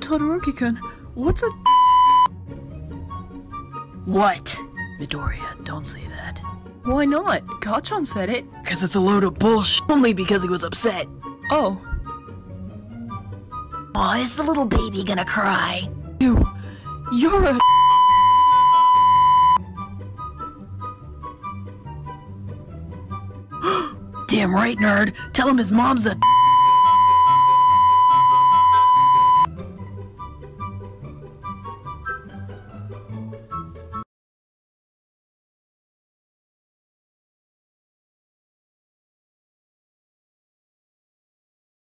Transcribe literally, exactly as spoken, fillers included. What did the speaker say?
Todoroki-kun, what's a... What? Midoriya, don't say that. Why not? Kacchan said it. Cause it's a load of bullshit. Only because he was upset. Oh. Aw, is the little baby gonna cry? You... You're a... Damn right, nerd. Tell him his mom's a...